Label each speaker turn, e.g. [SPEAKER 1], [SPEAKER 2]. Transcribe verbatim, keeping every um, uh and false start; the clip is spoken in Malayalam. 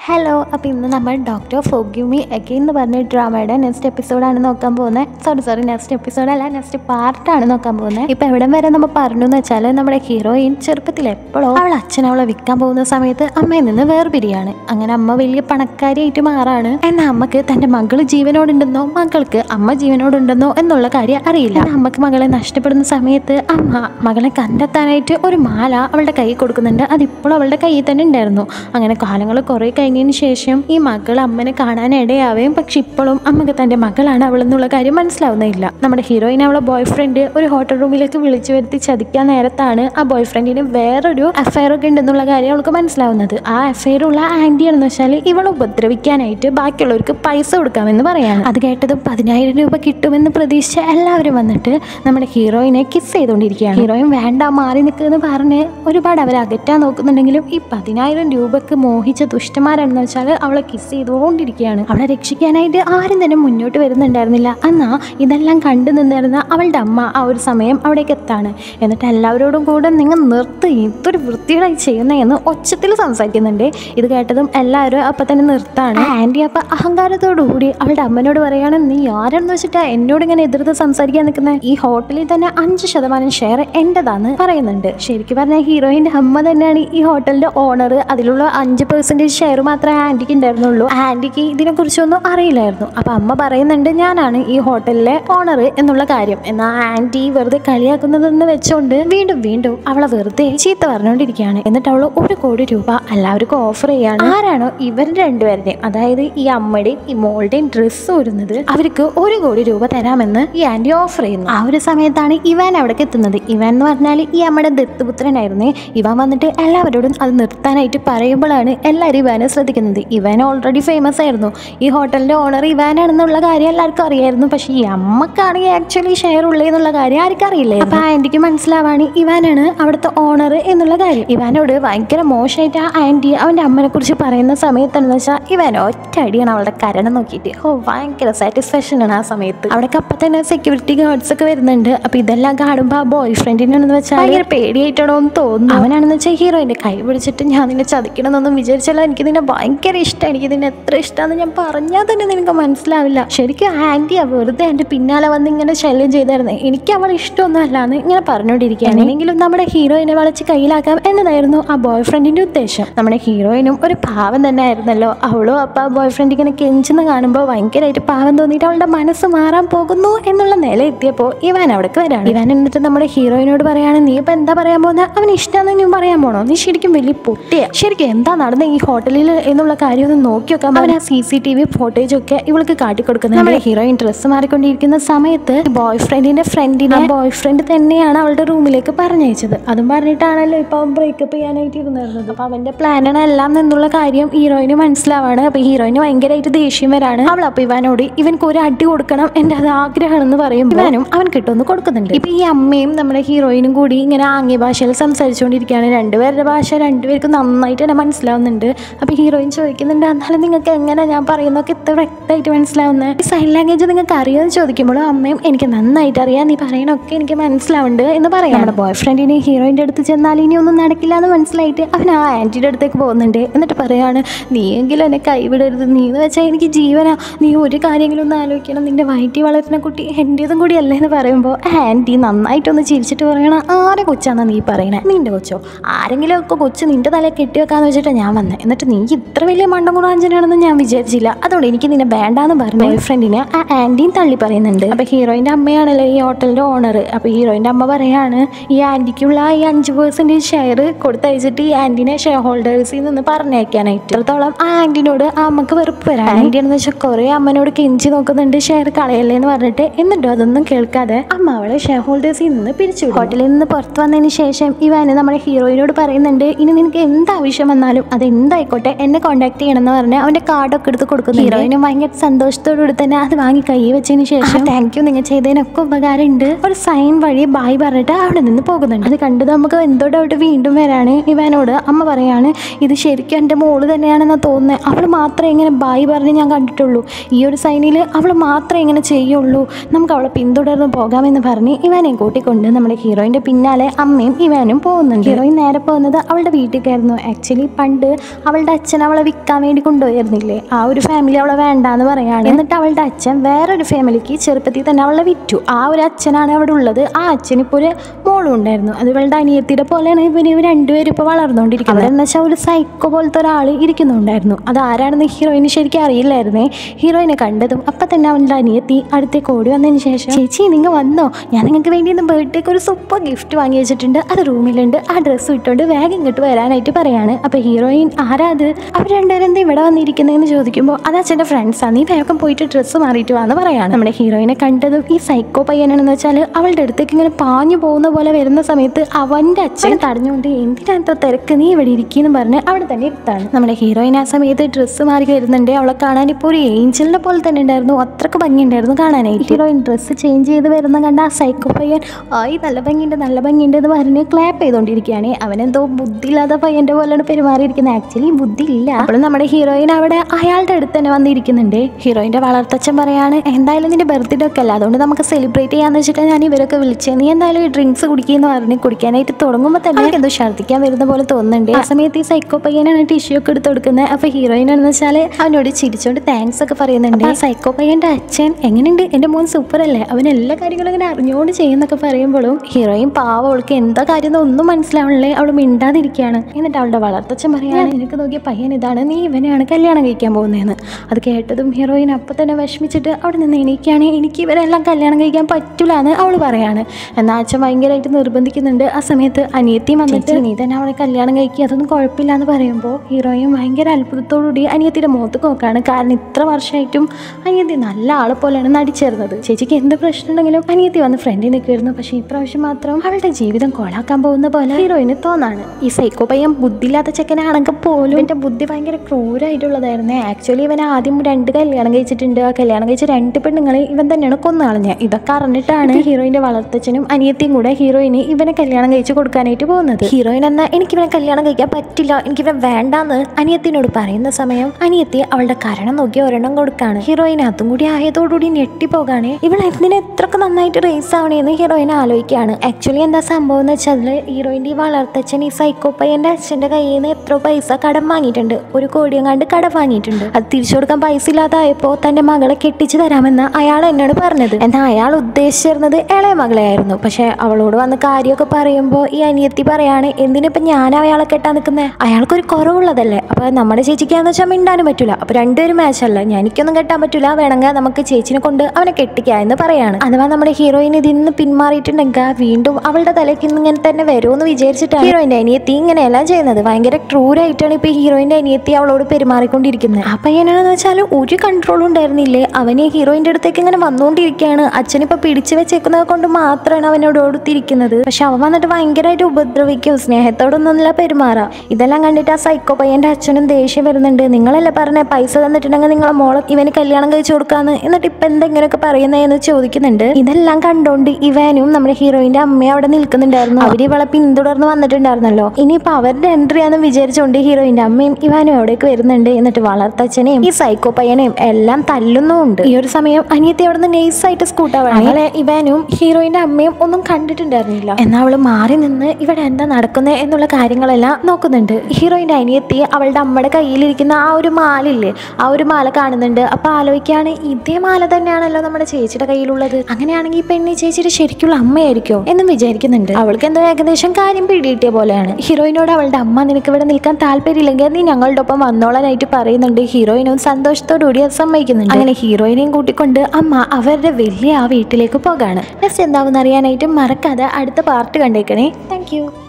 [SPEAKER 1] ഹലോ, അപ്പോൾ ഇന്ന് നമ്മൾ ഡോക്ടർ ഫോർഗിവ് മീ അഗെയിൻ എന്ന് പറഞ്ഞ ഡ്രാമയുടെ നെക്സ്റ്റ് എപ്പിസോഡാണ് നോക്കാൻ പോകുന്നത്. സോറി സോറി നെക്സ്റ്റ് എപ്പിസോഡല്ല, നെക്സ്റ്റ് പാർട്ടാണ് നോക്കാൻ പോകുന്നത്. ഇപ്പോൾ എവിടം വരെ നമ്മൾ പറഞ്ഞു എന്ന് വെച്ചാൽ നമ്മുടെ ഹീറോയിൻ ചെറുപ്പത്തിൽ എപ്പോഴോ അവൾ അച്ഛൻ അവളെ വിൽക്കാൻ പോകുന്ന സമയത്ത് അമ്മയിൽ നിന്ന് വേർപിരിയാണ്. അങ്ങനെ അമ്മ വലിയ പണക്കാരിയായിട്ട് മാറാണ്. എന്നാൽ അമ്മക്ക് തൻ്റെ മകൾ ജീവനോടുണ്ടെന്നോ മകൾക്ക് അമ്മ ജീവനോടുണ്ടെന്നോ എന്നുള്ള കാര്യം അറിയില്ല. അമ്മക്ക് മകളെ നഷ്ടപ്പെടുന്ന സമയത്ത് അമ്മ മകളെ കണ്ടെത്താനായിട്ട് ഒരു മാല അവളുടെ കൈ കൊടുക്കുന്നുണ്ട്. അതിപ്പോഴും അവളുടെ കയ്യിൽ തന്നെ ഉണ്ടായിരുന്നു. അങ്ങനെ കാലങ്ങൾ കുറേ കഴിഞ്ഞതിന് ശേഷം ഈ മകൾ അമ്മനെ കാണാൻ ഇടയാവുകയും പക്ഷെ ഇപ്പോഴും അമ്മക്ക് തൻ്റെ മകളാണ് അവളെന്നുള്ള കാര്യം മനസ്സിലാവുന്നില്ല. നമ്മുടെ ഹീറോയിൻ അവളെ ബോയ് ഫ്രണ്ട് ഒരു ഹോട്ടൽ റൂമിലേക്ക് വിളിച്ചു വരുത്തി ചതിക്കാൻ നേരത്താണ് ആ ബോയ് ഫ്രണ്ടിന് വേറൊരു അഫയർ ഒക്കെ ഉണ്ടെന്നുള്ള കാര്യം അവൾക്ക് മനസ്സിലാവുന്നത്. ആ അഫയർ ഉള്ള ആൻറ്റിയാണെന്ന് വെച്ചാൽ ഇവളെ ഉപദ്രവിക്കാനായിട്ട് ബാക്കിയുള്ളവർക്ക് പൈസ കൊടുക്കാമെന്ന് പറയാണ്. അത് കേട്ടതും പതിനായിരം രൂപ കിട്ടുമെന്ന് പ്രതീക്ഷിച്ച എല്ലാവരും വന്നിട്ട് നമ്മുടെ ഹീറോയിനെ കിസ് ചെയ്തുകൊണ്ടിരിക്കുകയാണ്. ഹീറോയിൻ വേണ്ട മാറി നിൽക്കുമെന്ന് പറഞ്ഞ് ഒരുപാട് അവരെ അകറ്റാൻ നോക്കുന്നുണ്ടെങ്കിലും ഈ പതിനായിരം രൂപക്ക് മോഹിച്ച ദുഷ്ടന്മാരാണെന്ന് വെച്ചാൽ അവളെ കിസ് ചെയ്തുകൊണ്ടിരിക്കുകയാണ്. അവളെ രക്ഷിക്കാനായിട്ട് ആരും തന്നെ മുന്നോട്ട് വരുന്നുണ്ടായിരുന്നില്ല. എന്നാൽ ഇതെല്ലാം കണ്ടു നിന്നിരുന്ന അവളുടെ അമ്മ ആ ഒരു സമയം അവിടേക്ക് എത്താണ്. എന്നിട്ട് എല്ലാവരോടും കൂടെ നിങ്ങൾ നിർത്തി ഇതൊരു വൃത്തിയായി ചെയ്യുന്നതെന്ന് ഒച്ചത്തിൽ സംസാരിക്കുന്നുണ്ട്. ഇത് കേട്ടതും എല്ലാവരും അപ്പം തന്നെ നിർത്താണ്. ആൻറ്റി അപ്പം അഹങ്കാരത്തോടുകൂടി അവളുടെ അമ്മനോട് പറയാണ്, നീ ആരാണെന്ന് വെച്ചിട്ടാ എന്നോട് ഇങ്ങനെ എതിർത്ത് സംസാരിക്കാൻ നിൽക്കുന്നത്? ഈ ഹോട്ടലിൽ തന്നെ അഞ്ച് ശതമാനം ഷെയർ എൻ്റെതാന്ന് പറയുന്നുണ്ട്. ശരിക്കും പറഞ്ഞാൽ ഹീറോയിൻ്റെ അമ്മ തന്നെയാണ് ഈ ഹോട്ടലിൻ്റെ ഓണർ. അതിലുള്ള അഞ്ച് പെർസെൻറ്റേജ് ഷെയർ മാത്രമേ ആൻറ്റിക്ക് ഉണ്ടായിരുന്നുള്ളൂ. ആൻറ്റിക്ക് ഇതിനെക്കുറിച്ചൊന്നും അറിയില്ലായിരുന്നു. അപ്പം അമ്മ പറയുന്നുണ്ട് ഞാനാണ് ഈ ഹോട്ടലിലെ ഓണർ എന്നുള്ള കാര്യം. എന്നാൽ ആൻറ്റി വെറുതെ കളിയാക്കുന്നതെന്ന് വെച്ചുകൊണ്ട് വീണ്ടും വീണ്ടും അവളെ വെറുതെ ചീത്ത പറഞ്ഞുകൊണ്ടിരിക്കുകയാണ്. എന്നിട്ട് അവൾ ഒരു കോടി രൂപ എല്ലാവർക്കും ഓഫർ ചെയ്യാണ്. ആരാണോ ഇവർ രണ്ടുപേരുടെയും, അതായത് ഈ അമ്മയുടെയും ഈ മോളുടെയും ഡ്രസ്സ് വരുന്നത് അവർക്ക് ഒരു കോടി രൂപ തരാമെന്ന് ഈ ആൻറ്റി ഓഫർ ചെയ്യുന്നു. ആ ഒരു സമയത്താണ് ഇവാൻ അവിടേക്ക് എത്തുന്നത്. ഇവാൻ എന്ന് പറഞ്ഞാൽ ഈ അമ്മയുടെ ദത്തുപുത്രനായിരുന്നു. ഇവാൻ വന്നിട്ട് എല്ലാവരോടും അത് നിർത്താനായിട്ട് പറയുമ്പോഴാണ് എല്ലാവരും ഇവാനെ ശ്രദ്ധിക്കുന്നത്. ഇവാൻ ഓൾറെഡി ഫേമസ് ആയിരുന്നു. ഈ ഹോട്ടലിൻ്റെ ഓണർ ഇവാനാണെന്നുള്ള കാര്യം എല്ലാവർക്കും അറിയായിരുന്നു. പക്ഷേ ഈ അമ്മക്കാണെങ്കിൽ ആക്ച്വലി ഷെയർ ഉള്ളതെന്നുള്ള കാര്യം ആർക്കും അറിയില്ലായിരുന്നു. അപ്പോൾ ആൻറ്റിക്ക് മനസ്സിലാവാണ് ഇവാനാണ് അവിടുത്തെ ഓണർ എന്നുള്ള കാര്യം. ഇവാനോട് ഭയങ്കര മോശമായിട്ട് ആ ആൻറ്റി അവൻ്റെ അമ്മനെ കുറിച്ച് പറയുന്ന സമയത്താണെന്ന് വെച്ചാൽ ഇവാൻ ഒറ്റ അടിയാണ് അവളുടെ കരണം നോക്കിയിട്ട്. ഓ ഭയങ്കര സാറ്റിസ്ഫാക്ഷൻ ആണ് ആ സമയത്ത്. അവിടേക്ക് അപ്പം തന്നെ സെക്യൂരിറ്റി ഗാർഡ്സ് ഒക്കെ വരുന്നുണ്ട്. അപ്പോൾ ഇതെല്ലാം കാണുമ്പോൾ ആ ബോയ് ഫ്രണ്ടിനാണെന്ന് വെച്ചാൽ ഭയങ്കര പേടിയായിട്ടാണോ എന്ന് തോന്നുന്നു. അവനാണെന്ന് വെച്ചാൽ ഹീറോയിൻ്റെ കൈ പിടിച്ചിട്ട് ഞാൻ നിന്നെ ചതിക്കണമെന്നൊന്നും വിചാരിച്ചാൽ എനിക്ക് നിന്നെ ഭയങ്കര ഇഷ്ടമാണ്, എനിക്ക് നിന്നെ എത്ര ഇഷ്ടമാണെന്ന് ഞാൻ പറഞ്ഞാൽ തന്നെ നിനക്ക് മനസ്സിലാവില്ല. ശരിക്കും ആൻറ്റി വെറുതെ എൻ്റെ പിന്നാലെ വന്ന് ഇങ്ങനെ ശല്യം ചെയ്തായിരുന്നു. എനിക്ക് അവൾ ഇഷ്ടമൊന്നും അല്ലാന്ന് ഇങ്ങനെ പറഞ്ഞുകൊണ്ടിരിക്കുകയാണ്. എങ്കിലും നമ്മുടെ ഹീറോയിനെ വളച്ച് കയ്യിലാക്കാം എന്നതായിരുന്നു ആ ബോയ് ഫ്രണ്ടിൻ്റെ ഉദ്ദേശം. നമ്മുടെ ഹീറോയിനും ഒരു പാവം തന്നെ ആയിരുന്നല്ലോ. അവളും അപ്പം ആ ബോയ് ഫ്രണ്ട് ഇങ്ങനെ കെഞ്ചെന്ന് കാണുമ്പോൾ ഭയങ്കരമായിട്ട് പാവം തോന്നിയിട്ട് അവളുടെ മനസ്സ് മാറാൻ പോകുന്നു എന്നുള്ള നില എത്തിയപ്പോൾ ഇവാൻ അവിടേക്ക് വരാണ്. ഇവാൻ എന്നിട്ട് നമ്മുടെ ഹീറോയിനോട് പറയാണ്, നീ ഇപ്പം എന്താ പറയാൻ പോകുന്നത്? അവൻ ഇഷ്ടമാണെന്ന് നീ പറയാൻ പോണോ? നീ ശരിക്കും വലിയ പൊട്ടിയ. ശരിക്കും എന്താ നടന്ന ഈ ഹോട്ടലിൽ എന്നുള്ള കാര്യം ഒന്ന് നോക്കി വെക്കാൻ അവൻ ആ C C T V footage ഒക്കെ ഇവൾക്ക് കാട്ടിക്കൊടുക്കുന്നത്. നമ്മുടെ ഹീറോയിൻ ഡ്രസ്സ് മാറിക്കൊണ്ടിരിക്കുന്ന സമയത്ത് ബോയ് ഫ്രണ്ടിന്റെ ഫ്രണ്ടിനെ ബോയ് ഫ്രണ്ട് തന്നെയാണ് അവളുടെ റൂമിലേക്ക് പറഞ്ഞയച്ചത്. അതും പറഞ്ഞിട്ടാണല്ലോ ഇപ്പൊ അവൻ ബ്രേക്കപ്പ് ചെയ്യാനായിട്ട് ഇരുന്നിരുന്നത്. അപ്പൊ അവന്റെ പ്ലാനാണ് എല്ലാം എന്നുള്ള കാര്യം ഹീറോയിന് മനസ്സിലാവാണ്. അപ്പൊ ഹീറോയിന് ഭയങ്കരമായിട്ട് ദേഷ്യം വരാണ്. അവൾ അപ്പൊ ഇവാനോട് ഇവനക്ക് ഒരു അടി കൊടുക്കണം, എന്റെ അത് ആഗ്രഹമാണെന്ന് പറയുമ്പോൾ ഇവാനും അവൻ കിട്ടുമെന്ന് കൊടുക്കുന്നുണ്ട്. ഇപ്പൊ ഈ അമ്മയും നമ്മുടെ ഹീറോയിനും കൂടി ഇങ്ങനെ ആംഗ്യ ഭാഷയിൽ സംസാരിച്ചുകൊണ്ടിരിക്കുകയാണ്. രണ്ടുപേരുടെ ഭാഷ രണ്ടുപേർക്കും നന്നായിട്ട് തന്നെ മനസ്സിലാവുന്നുണ്ട്. അപ്പൊ ഹീറോയിൻ ചോദിക്കുന്നുണ്ട്, എന്നാലും നിങ്ങൾക്ക് എങ്ങനെ ഞാൻ പറയുന്നതൊക്കെ ഇത്ര വ്യക്തമായിട്ട് മനസ്സിലാവുന്നത്? ഈ സൈൻ ലാംഗ്വേജ് നിങ്ങൾക്ക് അറിയാമെന്ന് ചോദിക്കുമ്പോഴും അമ്മയും എനിക്ക് നന്നായിട്ട് അറിയാം, നീ പറയണൊക്കെ എനിക്ക് മനസ്സിലാവുന്നുണ്ട് എന്ന് പറയാം. നമ്മുടെ ബോയ് ഫ്രണ്ടിന് ഹീറോയിൻ്റെ അടുത്ത് ചെന്നാൽ ഇനി ഒന്നും നടക്കില്ല എന്ന് മനസ്സിലായിട്ട് അവൻ ആ ആൻറ്റിയുടെ അടുത്തേക്ക് പോകുന്നുണ്ട്. എന്നിട്ട് പറയാണ്, നീയെങ്കിലും എന്നെ കൈവിടരുത്, നീ എന്ന് വെച്ചാൽ എനിക്ക് ജീവനാ, നീ ഒരു കാര്യമെങ്കിലും ഒന്ന് ആലോചിക്കണം, നിന്റെ വയറ്റി വളരുന്ന കുട്ടി എൻ്റേതും കൂടി അല്ലേ എന്ന് പറയുമ്പോൾ ആൻറ്റി നന്നായിട്ടൊന്ന് ചിരിച്ചിട്ട് പറയണം, ആരെ കൊച്ചാന്നാ നീ പറയണേ? നിന്റെ കൊച്ചോ? ആരെങ്കിലും ഒക്കെ കൊച്ച് നിന്റെ തലയിൽ കെട്ടി വെക്കാന്ന് വെച്ചിട്ടാണ് ഞാൻ വന്നത്. എന്നിട്ട് നീ ഇത്ര വലിയ മണ്ടം കൂടാഞ്ചനാണെന്ന് ഞാൻ വിചാരിച്ചില്ല, അതുകൊണ്ട് എനിക്ക് നിന്നെ വേണ്ടാന്ന് പറഞ്ഞു ബോയ് ഫ്രണ്ടിനെ ആ ആൻറ്റിയും തള്ളി പറയുന്നുണ്ട്. അപ്പൊ ഹീറോയിൻ്റെ അമ്മയാണല്ലോ ഈ ഹോട്ടലിൻ്റെ ഓണർ. അപ്പൊ ഹീറോയിൻ്റെ അമ്മ പറയാണ്, ഈ ആൻറ്റിക്കുള്ള ഈ അഞ്ച് പെർസെൻറ്റേജ് ഷെയർ കൊടുത്തയച്ചിട്ട് ഈ ആൻറ്റിനെ ഷെയർ ഹോൾഡേഴ്സിൽ നിന്ന് പറഞ്ഞയക്കാനായിട്ട്. ഇത്രത്തോളം ആ ആൻറ്റിനോട് ആ അമ്മക്ക് വെറുപ്പ് വരാം. ആൻറ്റിയാണെന്ന് വെച്ചാൽ കുറെ അമ്മനോട് കെഞ്ചി നോക്കുന്നുണ്ട് ഷെയർ കളയല്ലേ എന്ന് പറഞ്ഞിട്ട്. എന്നിട്ടും അതൊന്നും കേൾക്കാതെ അമ്മ അവളെ ഷെയർ ഹോൾഡേഴ്സിൽ നിന്ന് പിരിച്ചു. ഹോട്ടലിൽ നിന്ന് പുറത്ത് വന്നതിന് ശേഷം ഇവാന് നമ്മുടെ ഹീറോയിനോട് പറയുന്നുണ്ട്, ഇനി നിനക്ക് എന്താവശ്യം വന്നാലും അത് എന്തായിക്കോട്ടെ എന്നെ കോൺടാക്ട് ചെയ്യണം എന്ന് പറഞ്ഞ് അവൻ്റെ കാർഡൊക്കെ എടുത്ത് കൊടുക്കുന്നു. ഹീറോയിനും ഭയങ്കര സന്തോഷത്തോടുകൂടി തന്നെ അത് വാങ്ങി കൈ വെച്ചതിന് ശേഷം താങ്ക് യു, നിങ്ങൾ ചെയ്തതിനൊക്കെ ഉപകാരമുണ്ട്, ഒരു സൈൻ വഴി ബായ് പറഞ്ഞിട്ട് അവിടെ നിന്ന് പോകുന്നുണ്ട്. അത് കണ്ടത് നമുക്ക് എന്തോ ഡൗട്ട് വീണ്ടും വരാണ്. ഇവാനോട് അമ്മ പറയാണ്, ഇത് ശരിക്കും എൻ്റെ മോള് തന്നെയാണെന്ന് തോന്നുന്നത്, അവൾ മാത്രമേ ഇങ്ങനെ ബായ് പറഞ്ഞ് ഞാൻ കണ്ടിട്ടുള്ളൂ, ഈ ഒരു സൈനിൽ അവൾ മാത്രമേ ഇങ്ങനെ ചെയ്യുള്ളൂ, നമുക്ക് അവളെ പിന്തുടർന്ന് പോകാമെന്ന് പറഞ്ഞ് ഇവാനെ കൂട്ടിക്കൊണ്ട് നമ്മുടെ ഹീറോയിൻ്റെ പിന്നാലെ അമ്മയും ഇവാനും പോകുന്നുണ്ട്. ഹീറോയിൻ നേരെ പോകുന്നത് അവളുടെ വീട്ടിലേക്കായിരുന്നു. ആക്ച്വലി പണ്ട് അവളുടെ അച്ഛൻ അച്ഛൻ അവളെ വിൽക്കാൻ വേണ്ടി കൊണ്ടുപോയിരുന്നില്ലേ, ആ ഒരു ഫാമിലി അവളെ വേണ്ടാന്ന് പറയാണ്. എന്നിട്ട് അവളുടെ അച്ഛൻ വേറൊരു ഫാമിലിക്ക് ചെറുപ്പത്തിൽ തന്നെ അവളെ വിറ്റു. ആ ഒരു അച്ഛനാണ് അവിടെ ഉള്ളത്. ആ അച്ഛൻ ഇപ്പോൾ ഒരു മോളും ഉണ്ടായിരുന്നു. അത് ഇവളുടെ അനിയത്തിയുടെ പോലെയാണ് ഇവർ ഇവർ രണ്ടുപേരും ഇപ്പോൾ വളർന്നുകൊണ്ടിരിക്കുന്നത്. അവിടെ എന്ന് വെച്ചാൽ ഒരു സൈക്കോ പോലത്തെ ഒരാൾ ഇരിക്കുന്നുണ്ടായിരുന്നു. അത് ആരാണെന്ന് ഹീറോയിന് ശരിക്കും അറിയില്ലായിരുന്നേ. ഹീറോയിനെ കണ്ടതും അപ്പം തന്നെ അവളുടെ അനിയത്തി അടുത്തേക്ക് ഓടി വന്നതിന് ശേഷം, ചേച്ചി നിങ്ങൾ വന്നോ, ഞാൻ നിങ്ങൾക്ക് വേണ്ടി ഇന്ന് ബർത്ത്ഡേക്ക് ഒരു സൂപ്പർ ഗിഫ്റ്റ് വാങ്ങി വെച്ചിട്ടുണ്ട്, അത് റൂമിലുണ്ട്, ആ ഡ്രസ്സ് ഇട്ടുകൊണ്ട് വേഗം ഇങ്ങോട്ട് വരാനായിട്ട് പറയാണ്. അപ്പോൾ ഹീറോയിൻ ആരാ അത്, അവർ രണ്ടുപേരും എന്താ ഇവിടെ വന്നിരിക്കുന്നതെന്ന് ചോദിക്കുമ്പോൾ അത് അച്ഛൻ്റെ ഫ്രണ്ട്സാണ്, നീ വേഗം പോയിട്ട് ഡ്രസ്സ് മാറിയിട്ട് വാന്ന് പറയാണ്. നമ്മുടെ ഹീറോയിനെ കണ്ടതും ഈ സൈക്കോ പയ്യനാണെന്ന് വെച്ചാൽ അവളുടെ അടുത്തേക്ക് ഇങ്ങനെ പാഞ്ഞു പോകുന്ന പോലെ വരുന്ന സമയത്ത് അവൻ്റെ അച്ഛൻ തടഞ്ഞുകൊണ്ട് എന്തിനാ തിരക്ക്, നീ ഇവിടെ ഇരിക്കുന്നു പറഞ്ഞ് അവിടെ തന്നെ ഇരുത്താണ്. നമ്മുടെ ഹീറോയിൻ ആ സമയത്ത് ഡ്രസ്സ് മാറി വരുന്നുണ്ട്. അവളെ കാണാൻ ഇപ്പോൾ ഒരു ഏഞ്ചലിനെ പോലെ തന്നെ ഉണ്ടായിരുന്നു, അത്രക്ക് ഭംഗിയുണ്ടായിരുന്നു കാണാനായിട്ട്. ഹീറോയിൻ ഡ്രസ്സ് ചേഞ്ച് ചെയ്ത് വരുന്ന കണ്ട ആ സൈക്കോ പയ്യൻ ആയി നല്ല ഭംഗിയുണ്ട് നല്ല ഭംഗിയുണ്ട് എന്ന് പറഞ്ഞ് ക്ലാപ്പ് ചെയ്തുകൊണ്ടിരിക്കുകയാണ്. അവനെന്തോ ബുദ്ധിയില്ലാത്ത പയ്യൻ്റെ പോലെയാണ് പെരുമാറിയിരിക്കുന്നത്. ആക്ച്വലി ബുദ്ധി ഇല്ല. അപ്പോൾ നമ്മുടെ ഹീറോയിൻ അവിടെ അയാളുടെ അടുത്ത് തന്നെ വന്നിരിക്കുന്നുണ്ട്. ഹീറോയിൻ്റെ വളർത്തച്ഛൻ പറയാണ്, എന്തായാലും നിന്റെ ബർത്ത്ഡേ ഒക്കെ അല്ല, അതുകൊണ്ട് നമുക്ക് സെലിബ്രേറ്റ് ചെയ്യാന്ന് വെച്ചിട്ട് ഞാൻ ഇവരൊക്കെ വിളിച്ചത്, നീ എന്തായാലും ഈ ഡ്രിങ്ക്സ് കുടിക്കുകയെന്ന് പറഞ്ഞ് കുടിക്കാനായിട്ട് തുടങ്ങുമ്പോൾ തന്നെ എന്തോ ഛർദ്ദിക്കാൻ വരുന്ന പോലെ തോന്നുന്നുണ്ട്. ആ സമയത്ത് ഈ സൈക്കോ പയ്യനാണ് ടിഷ്യൂ ഒക്കെ എടുത്ത് കൊടുക്കുന്നത്. അപ്പോൾ ഹീറോയിൻ എന്ന് വെച്ചാൽ അവനോട് ചിരിച്ചോണ്ട് താങ്ക്സ് ഒക്കെ പറയുന്നുണ്ട്. ആ സൈക്കോ പയ്യൻ്റെ അച്ഛൻ എങ്ങനെയുണ്ട് എൻ്റെ മോൻ സൂപ്പർ അല്ലേ, അവൻ എല്ലാ കാര്യങ്ങളും ഇങ്ങനെ അറിഞ്ഞുകൊണ്ട് ചെയ്യുന്നൊക്കെ പറയുമ്പോഴും ഹീറോയിൻ പാവം, അവൾക്ക് എന്താ കാര്യം ഒന്നും മനസ്സിലാവണല്ലേ, അവൾ മിണ്ടാതിരിക്കുകയാണ്. എന്നിട്ട് അവളുടെ വളർത്തച്ഛൻ പറയാണ്, എനിക്ക് നോക്കിയ പയ്യൻ ഇതാണ്, നീ ഇവനെയാണ് കല്യാണം കഴിക്കാൻ പോകുന്നതെന്ന്. അത് കേട്ടതും ഹീറോയിൻ അപ്പം തന്നെ വിഷമിച്ചിട്ട് അവിടെ നിന്ന് എണീക്കുകയാണ്. എനിക്ക് ഇവരെല്ലാം കല്യാണം കഴിക്കാൻ പറ്റില്ല എന്ന് അവൾ പറയാണ്. എന്നാൽ അച്ഛൻ ഭയങ്കരമായിട്ട് നിർബന്ധിക്കുന്നുണ്ട്. ആ സമയത്ത് അനിയത്തി വന്നിട്ട് നീ തന്നെ അവളെ കല്യാണം കഴിക്കുക, അതൊന്നും കുഴപ്പമില്ല എന്ന് പറയുമ്പോൾ ഹീറോയിൻ ഭയങ്കര അത്ഭുതത്തോടുകൂടി അനിയത്തിയുടെ മുഖത്ത് നോക്കാണ്. കാരണം ഇത്ര വർഷമായിട്ടും അനിയത്തി നല്ല ആളെ പോലെയാണ് നടിച്ചേർന്നത്. ചേച്ചിക്ക് എന്ത് പ്രശ്നം ഉണ്ടെങ്കിലും അനിയത്തി വന്ന് ഫ്രണ്ടിൽ നിൽക്കുമായിരുന്നു. പക്ഷേ ഇപ്രാവശ്യം മാത്രം അവളുടെ ജീവിതം കൊളാക്കാൻ പോകുന്ന പോലെ ഹീറോയിന് തോന്നാണ്. ഈ സൈക്കോ പയ്യൻ ബുദ്ധിയില്ലാത്ത ചെക്കനാണെങ്കിൽ പോലും എൻ്റെ ബുദ്ധി ഭയങ്കര ക്രൂരായിട്ടുള്ളതായിരുന്നു. ആക്ച്വലി ഇവൻ ആദ്യം രണ്ട് കല്യാണം കഴിച്ചിട്ടുണ്ട്. ആ കല്യാണം കഴിച്ച രണ്ട് പെണ്ണുങ്ങളെ ഇവൻ തന്നെയാണ് കൊന്നുകളഞ്ഞത്. ഇതൊക്കെ അറിഞ്ഞിട്ടാണ് ഹീറോയിൻ്റെ വളർത്തച്ഛനും അനിയത്തിയും കൂടെ ഹീറോയിന് ഇവനെ കല്യാണം കഴിച്ച് കൊടുക്കാനായിട്ട് പോകുന്നത്. ഹീറോയിൻ എന്നാൽ എനിക്ക് ഇവനെ കല്യാണം കഴിക്കാൻ പറ്റില്ല, എനിക്കിവൻ വേണ്ടാന്ന് അനിയത്തിനോട് പറയുന്ന സമയം അനിയത്തി അവളുടെ കരണം നോക്കി ഒരെണ്ണം കൊടുക്കാണ്. ഹീറോയിൻ അതും കൂടി ആയതോടുകൂടി ഞെട്ടിപ്പോകാണ്. ഇവൾ എന്തിനെ എത്രക്ക് നന്നായിട്ട് റേസ് ആവണേന്ന് ഹീറോയിൻ ആലോചിക്കുകയാണ്. ആക്ച്വലി എന്താ സംഭവം എന്ന് വെച്ചാൽ ഹീറോയിൻ്റെ ഈ വളർത്തച്ഛൻ ഈ സൈക്കോ പയ്യൻ്റെ അച്ഛൻ്റെ കയ്യിൽ നിന്ന് എത്ര പൈസ കടം വാങ്ങിയിട്ടുണ്ട്, ഒരു കോടിയങ്ങാണ്ട് കടം വാങ്ങിയിട്ടുണ്ട്. അത് തിരിച്ചു കൊടുക്കാൻ പൈസ ഇല്ലാതായപ്പോൾ തൻ്റെ മകളെ കെട്ടിച്ചു തരാമെന്ന് അയാൾ എന്നോട് പറഞ്ഞത്. എന്നാൽ അയാൾ ഉദ്ദേശിച്ചിരുന്നത് ഇളയ മകളെയായിരുന്നു. പക്ഷെ അവളോട് വന്ന് കാര്യമൊക്കെ പറയുമ്പോൾ ഈ അനിയത്തി പറയാണ്, എന്തിനിപ്പം ഞാൻ അയാളെ കെട്ടാൻ നിൽക്കുന്നത്, അയാൾക്കൊരു കുറവുള്ളതല്ലേ, അപ്പോൾ നമ്മുടെ ചേച്ചിക്കാന്ന് വെച്ചാൽ മിണ്ടാനും പറ്റില്ല, അപ്പോൾ രണ്ടുപേരും മാച്ചല്ല, എനിക്കൊന്നും കെട്ടാൻ പറ്റില്ല, വേണമെങ്കിൽ നമുക്ക് ചേച്ചിനെ കൊണ്ട് അവനെ കെട്ടിക്കുക എന്ന് പറയാണ്. അഥവാ നമ്മുടെ ഹീറോയിൻ ഇതിൽ നിന്ന് പിന്മാറിയിട്ടുണ്ടെങ്കിൽ വീണ്ടും അവളുടെ തലയ്ക്ക് ഇങ്ങനെ തന്നെ വരുമെന്ന് വിചാരിച്ചിട്ടാണ് ഹീറോയിൻ്റെ അനിയത്തി ഇങ്ങനെയെല്ലാം ചെയ്യുന്നത്. ഭയങ്കര ക്രൂരായിട്ടാണ് ഇപ്പോൾ ഹീറോയിൻ്റെ അനിയത്തി അവളോട് പെരുമാറിക്കൊണ്ടിരിക്കുന്നത്. ആ പയ്യനാണെന്ന് വെച്ചാൽ ഒരു കൺട്രോളും ഉണ്ടായിരുന്നില്ലേ, അവന് ഹീറോയിൻ്റെ അടുത്തേക്ക് ഇങ്ങനെ വന്നുകൊണ്ടിരിക്കുകയാണ്. അച്ഛനിപ്പോൾ പിടിച്ചു വെച്ചേക്കുന്നത് കൊണ്ട് മാത്രമാണ് അവനോട് ഓടുത്തിരിക്കുന്നത്. പക്ഷെ അവൻ വന്നിട്ട് ഭയങ്കരമായിട്ട് ഉപദ്രവിക്കും, സ്നേഹത്തോടൊന്നുമില്ല പെരുമാറാം. ഇതെല്ലാം കണ്ടിട്ട് ആ സൈക്കോ പയ്യൻ്റെ അച്ഛനും ദേഷ്യം വരുന്നുണ്ട്. നിങ്ങളല്ലേ പറഞ്ഞേ പൈസ തന്നിട്ടുണ്ടെങ്കിൽ നിങ്ങളെ മോളെ ഇവന് കല്യാണം കഴിച്ചു കൊടുക്കാന്ന്, എന്നിട്ട് ഇപ്പം എന്തെങ്കിലുമൊക്കെ പറയുന്നതെന്ന് ചോദിക്കുന്നുണ്ട്. ഇതെല്ലാം കണ്ടോണ്ട് ഇവനും നമ്മുടെ ഹീറോയിൻ്റെ അമ്മയും അവിടെ നിൽക്കുന്നുണ്ടായിരുന്നു. അവർ ഇവളെ പിന്തുടർന്ന് വന്നിട്ടുണ്ടായിരുന്നല്ലോ. ഇനിയിപ്പോൾ അവരുടെ എൻട്രി ആണെന്ന് വിചാരിച്ചുകൊണ്ട് ഹീറോയിൻ്റെ അമ്മയും ഇവാനും അവിടേക്ക് വരുന്നുണ്ട്. എന്നിട്ട് വളർത്തച്ഛനെയും ഈ സൈക്കോ പയ്യനെയും എല്ലാം തല്ലുന്നുമുണ്ട്. ഈ ഒരു സമയം അനിയത്തി അവിടെ നിന്ന് നൈസായിട്ട് സ്കൂട്ടാവാണ്. അങ്ങനെ ഇവാനും ഹീറോയിൻ്റെ അമ്മയും ഒന്നും കണ്ടിട്ടുണ്ടായിരുന്നില്ല. എന്നാൽ അവള് മാറി നിന്ന് ഇവിടെ എന്താ നടക്കുന്നത് എന്നുള്ള കാര്യങ്ങളെല്ലാം നോക്കുന്നുണ്ട്. ഹീറോയിൻ്റെ അനിയത്തി അവളുടെ അമ്മയുടെ കയ്യിലിരിക്കുന്ന ആ ഒരു മാലില്ലേ, ആ ഒരു മാല കാണുന്നുണ്ട്. അപ്പൊ ആലോചിക്കുകയാണ്, ഇതേ മാല തന്നെയാണല്ലോ നമ്മുടെ ചേച്ചിയുടെ കയ്യിലുള്ളത്, അങ്ങനെയാണെങ്കിൽ ഈ പെണ്ണി ചേച്ചിയുടെ ശരിക്കുള്ള അമ്മയായിരിക്കോ എന്നും വിചാരിക്കുന്നുണ്ട്. അവൾക്ക് എന്തോ ഏകദേശം കാര്യം പിടികിട്ടിയ പോലെയാണ്. ഹീറോയിനോട് അവളുടെ അമ്മ നിനക്ക് ഇവിടെ നിൽക്കാൻ താല്പര്യമില്ലെങ്കിൽ നീ ഞങ്ങളുടെ ഒപ്പം വന്നോളാനായിട്ട് പറയുന്നുണ്ട്. ഹീറോയിനും സന്തോഷത്തോടുകൂടി അത് സമ്മതിക്കുന്നുണ്ട്. അങ്ങനെ ഹീറോയിനെയും കൂട്ടിക്കൊണ്ട് അമ്മ അവരുടെ വലിയ ആ വീട്ടിലേക്ക് പോകാണ്. നെക്സ്റ്റ് എന്താണെന്ന് അറിയാനായിട്ട് മറക്കാതെ അടുത്ത പാർട്ട് കണ്ടേക്കണേ. Thank you.